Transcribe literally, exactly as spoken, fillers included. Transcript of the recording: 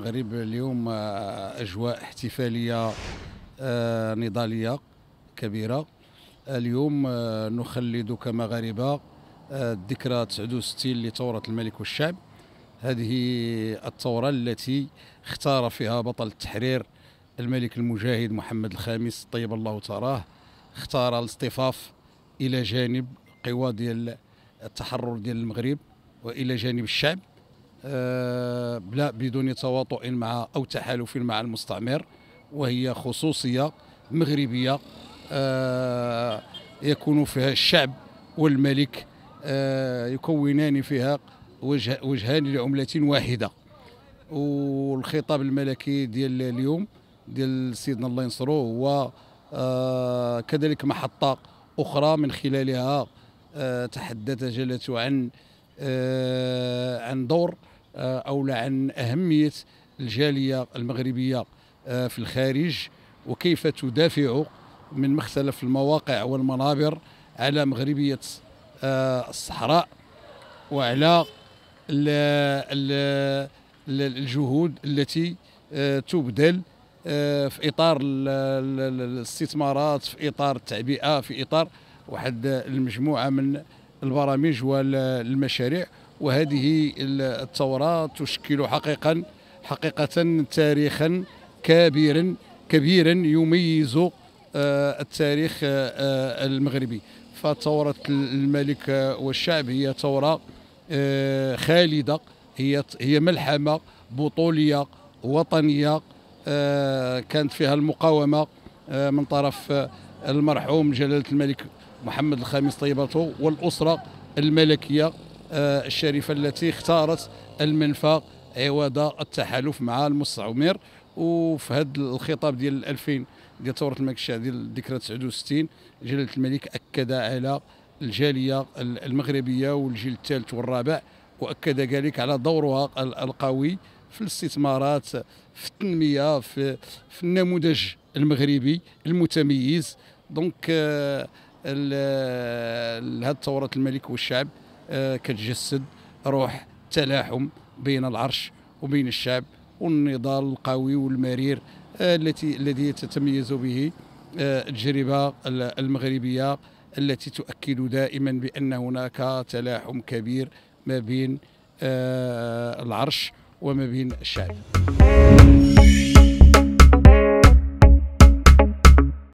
المغرب اليوم أجواء احتفالية نضالية كبيرة. اليوم نخلد كمغاربة الذكرى تسعة وستين لثورة الملك والشعب. هذه الثورة التي اختار فيها بطل التحرير الملك المجاهد محمد الخامس طيب الله ثراه، اختار الاصطفاف إلى جانب قوى ديال التحرر ديال المغرب وإلى جانب الشعب، أه بلا بدون تواطؤ مع أو تحالف مع المستعمر، وهي خصوصية مغربية أه يكون فيها الشعب والملك أه يكونان فيها وجه وجهان لعملة واحدة. والخطاب الملكي ديال اليوم ديال سيدنا الله ينصروه هو أه كذلك محطة أخرى من خلالها أه تحدث جلالته عن أه عن دور أه أو عن أهمية الجالية المغربية أه في الخارج، وكيف تدافع من مختلف المواقع والمنابر على مغربية أه الصحراء وعلى الجهود التي تبذل في إطار الاستثمارات، في إطار التعبئة، في إطار واحد المجموعة من البرامج والمشاريع. وهذه الثورة تشكل حقيقة حقيقة تاريخا كبيرا كبيرا يميز التاريخ المغربي. فثورة الملك والشعب هي ثورة خالدة، هي هي ملحمة بطولية وطنية كانت فيها المقاومة من طرف المرحوم جلالة الملك محمد الخامس طيبته والأسرة الملكية الشريفة التي اختارت المنفى عوض التحالف مع المستعمر. وفي هذا الخطاب ديال ألفين ديال ثورة الملك الشعب ديال الذكرى تسعة وستين جلالة الملك أكد على الجالية المغربية والجيل الثالث والرابع، وأكد ذلك على دورها القوي في الاستثمارات، في التنمية، في, في النموذج المغربي المتميز. دونك هذه ثورة الملك والشعب كتجسد روح التلاحم بين العرش وبين الشعب، والنضال القوي والمرير التي الذي تتميز به التجربة المغربية التي تؤكد دائما بأن هناك تلاحم كبير ما بين العرش وما بين الشعب.